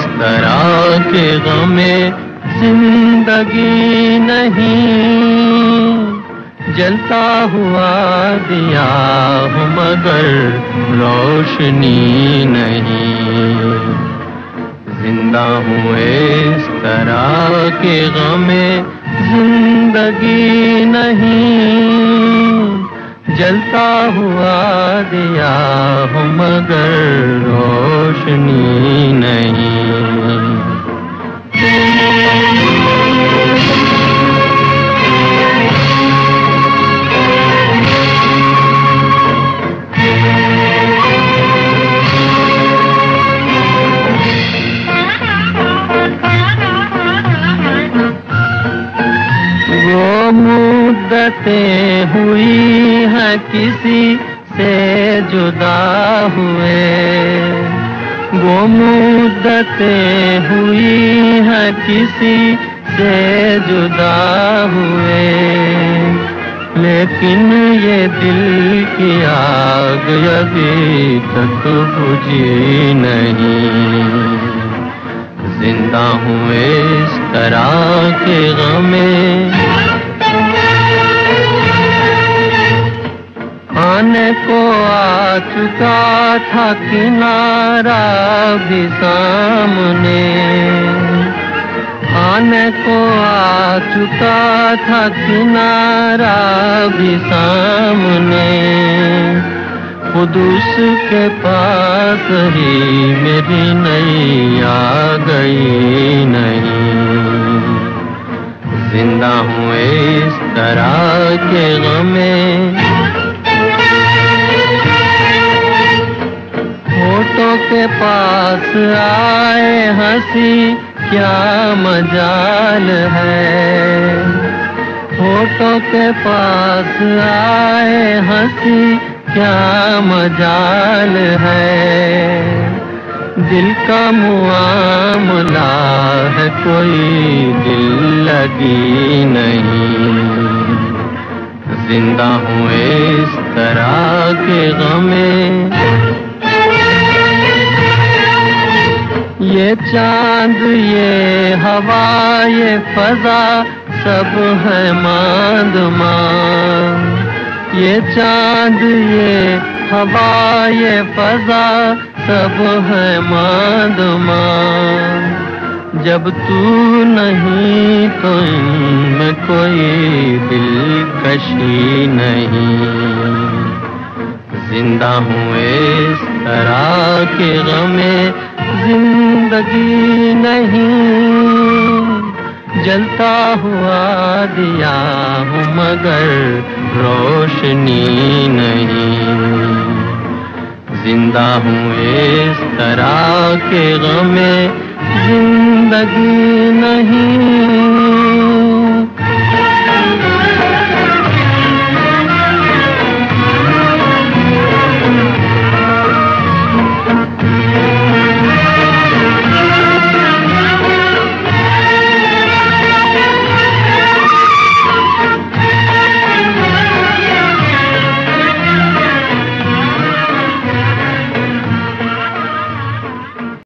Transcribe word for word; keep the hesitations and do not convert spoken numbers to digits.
इस तरह के गमे जिंदगी नहीं, जलता हुआ दिया हूँ मगर रोशनी नहीं। जिंदा हूँ इस तरह के गमे जिंदगी नहीं, जलता हुआ दिया हूँ मगर रोशनी नहीं। वो मुद्दतें हुई हैं किसी से जुदा हुए, वो मुद्दतें हुई हैं किसी से जुदा हुए, लेकिन ये दिल की आग अभी तक बुझी नहीं। जिंदा हूँ इस तरह के गमे, आने को आ चुका था किनारा भी सामने, आने को आ चुका था किनारा भी सामने, खुद उसके पास ही मेरी नैया गई नहीं। जिंदा हूँ इस तरह के गमे, होठों के पास आए हंसी क्या मजाल है, होठों के पास आए हंसी क्या मजाल है, दिल का मुआमला है कोई दिल लगी नहीं। जिंदा हूँ इस तरह के गमे, ये चांद ये हवा ये फजा सब है मांद मांद, ये चांद ये हवा ये फजा सब है मांद मांद, जब तू नहीं तो इनमें कोई दिलकशी नहीं। जिंदा हूँ इस तरह के गमे जिंदगी नहीं, जलता हुआ दिया हूँ मगर रोशनी नहीं। जिंदा हूँ इस तरह के गमे जिंदगी नहीं।